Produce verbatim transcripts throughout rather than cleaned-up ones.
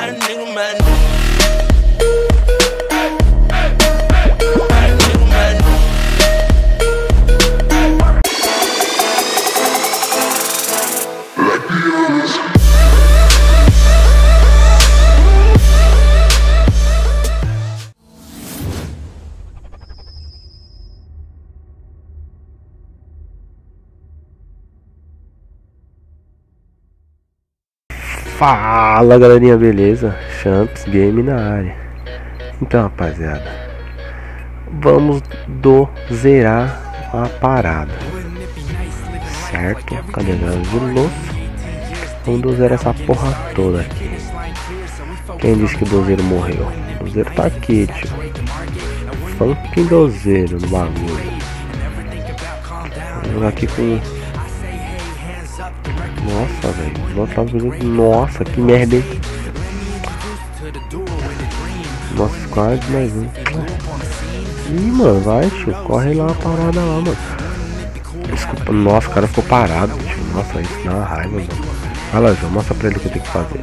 Fala galerinha, beleza? Champs Game na área. Então rapaziada, vamos do zerar a parada, certo? Cadê a de louça? Vamos do zerar essa porra toda aqui. Quem disse que o dozeiro morreu? O dozeiro tá aqui, tio. Fucking dozeiro no bagulho. Vou jogar aqui com... Nossa, velho. Nossa, que merda, hein? Nossa, quase mais um. Ih, mano, vai, tio. Corre lá a parada lá, mano. Desculpa. Nossa, o cara ficou parado, tio. Nossa, isso dá uma raiva, mano. Vai lá, João. Mostra pra ele o que eu tenho que fazer.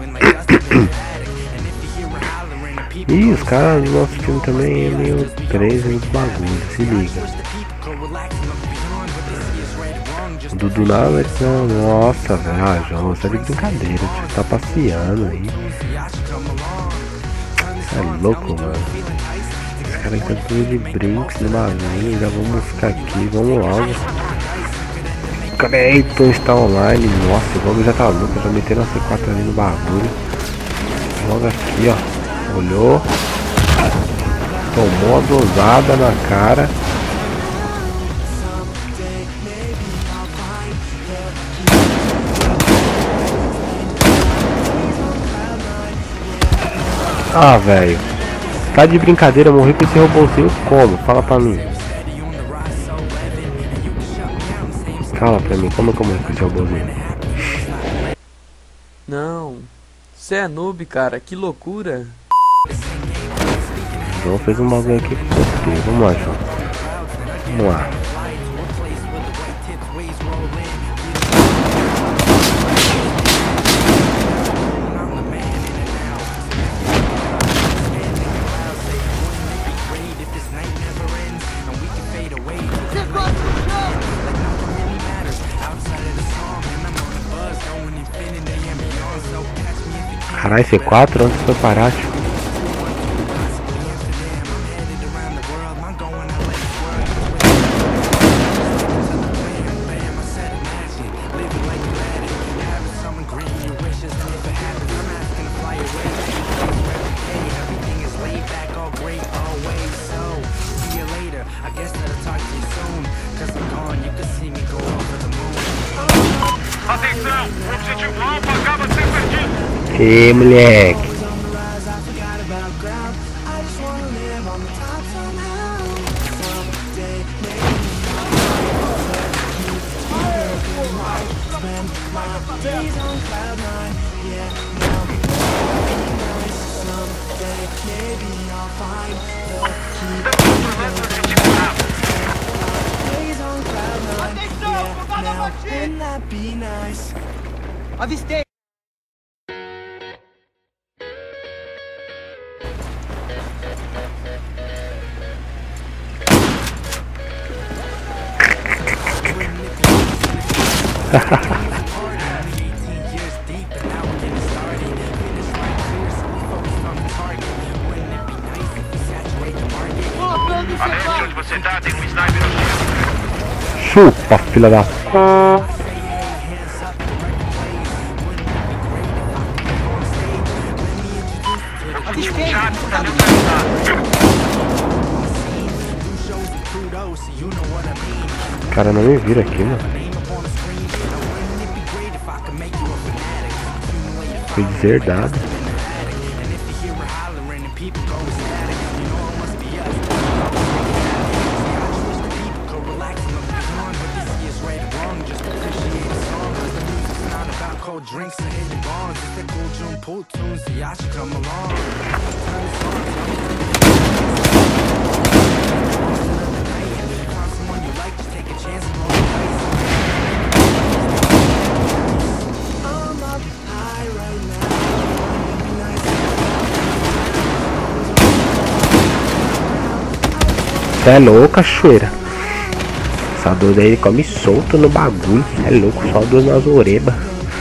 Ih, os caras do nosso time também é meio três nos bagulho. Se liga. O Dudu na versão, nossa, velho, ah, João, você é de brincadeira, você tá passeando aí. É louco, mano. Os caras estão tudo de brinks no bagulho, já vamos ficar aqui, vamos logo. Cleiton está online, nossa, o bagulho já tá louco, já meteram a C quatro ali no bagulho. Logo aqui, ó, olhou, tomou a dosada na cara. Ah, velho, tá de brincadeira, eu morri com esse robôzinho como? Fala pra mim. Fala pra mim, como é que eu morri com esse robôzinho? Não, você é noob, cara, que loucura. João fez um bagulho aqui com você, vamos lá, João. Vamos lá. Caralho, C quatro, onde foi parar, tio? Atenção, o objetivo alfa acaba de ser perdido. Ê, moleque. Avistei! Além onde você tá, tem um sniper no chão. Chupa, filha da... Chato, tá neutralizado. O cara não me vira aqui, mano. Foi deserdado. Drinks and hitting bars, it's that cool June pool tunes, so y'all should come along. Someone you like, just take a chance and roll the dice. I'm up high right now. Cê é louco, cachoeira. Essa dois aí come solto no bagulho. Cê é louco, só duas nas orelhas.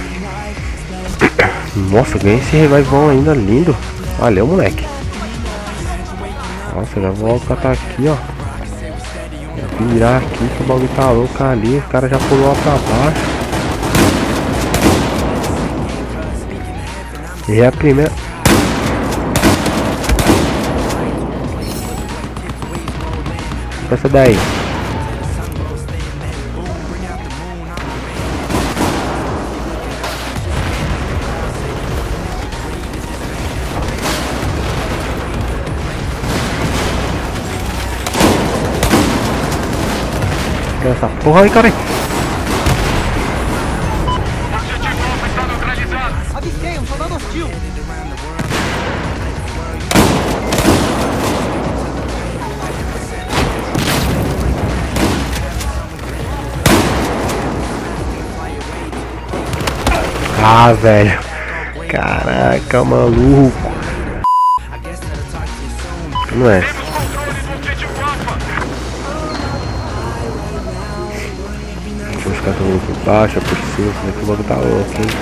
Nossa, ganhei esse revivão ainda lindo. Valeu, moleque. Nossa, já vou catar aqui, ó. Vou virar aqui que o bagulho tá louco ali. O cara já pulou lá pra baixo. E é a primeira. Essa daí. Essa porra aí, cara. Objetivo alfa está neutralizado. Avistei um soldado hostil. Ah, velho. Caraca, maluco. Não é. Temos controle do objetivo alfa. Deixa eu ficar todo por baixo, por cima, senão que o bagulho tá louco, hein.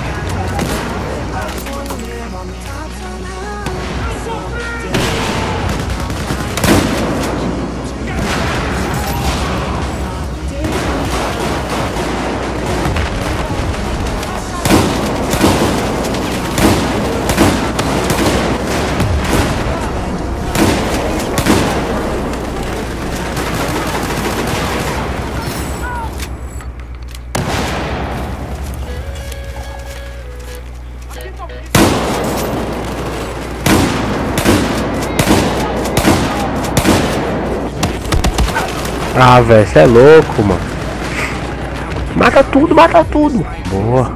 Ah, velho, você é louco, mano. Mata tudo, mata tudo. Boa.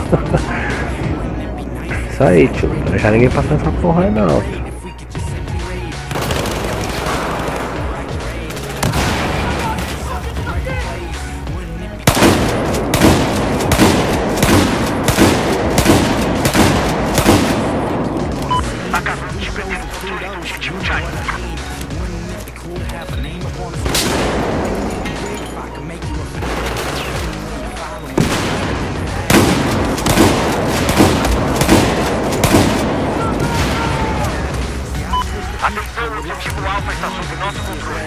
Isso aí, tio. Não deixar ninguém passar essa porra aí, não, tio. Acabamos de perder o controle do objetivo Charlie. Atenção, o objetivo alfa está sob nosso controle.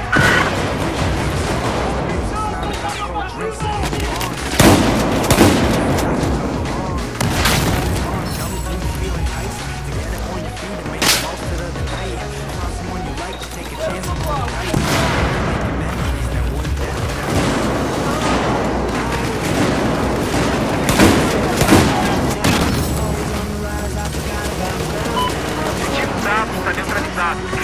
Objetivo Bravo está neutralizado.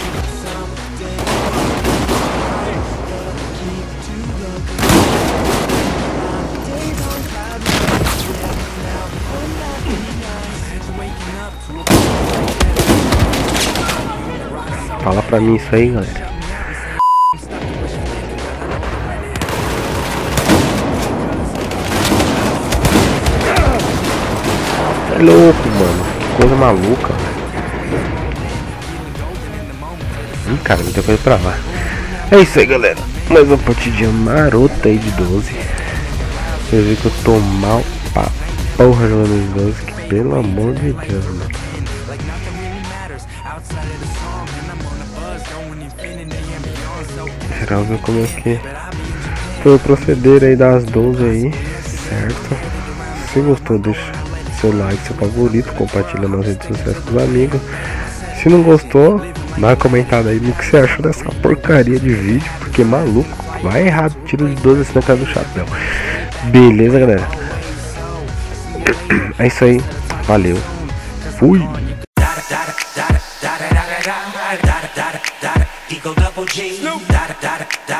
Fala pra mim isso aí, galera. É louco, mano. Que coisa maluca. Ih, cara, muita coisa pra lá. É isso aí, galera. Mais uma partidinha marota aí de doze. Vocês viram que eu tô mal pra porra jogando de doze. Que pelo amor de Deus, mano. Geral ver como é que foi o proceder aí das doze aí, certo? Se gostou, deixa seu like, seu favorito, compartilha nas redes sociais com os amigos. Se não gostou, dá uma comentada aí no que você achou dessa porcaria de vídeo, porque maluco, vai errado, tiro de doze assim na cara do chapéu. Beleza, galera? É isso aí, valeu, fui! Eagle double G. Da da da da.